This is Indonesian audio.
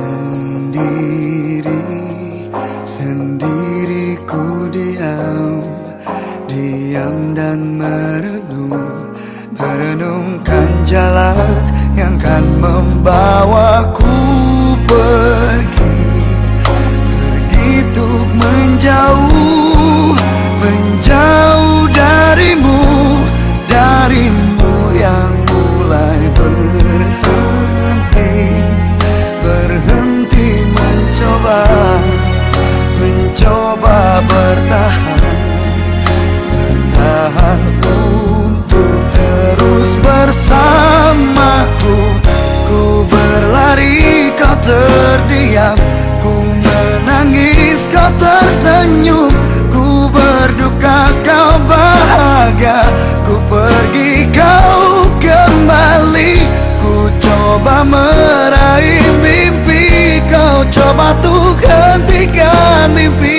Sendiri, sendiri ku diam, diam dan merenung, merenungkan jalan yang kan membawaku pergi, pergi untuk menjauh, menjauh darimu, darimu yang mulai berhenti, berhenti mencoba, mencoba bertahan, bertahan untuk terus bersamaku. Ku berlari, kau terdiam, ku menangis, kau tersenyum, ku berduka, kau bahagia, ku pergi, kau kembali. Ku coba meraih mimpi, kau coba untuk hentikan mimpi.